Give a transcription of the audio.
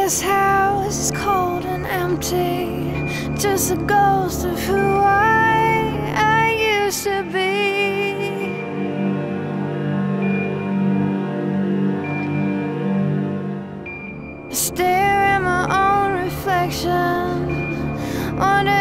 This house is cold and empty, just a ghost of who I used to be. I stare at my own reflection, wonder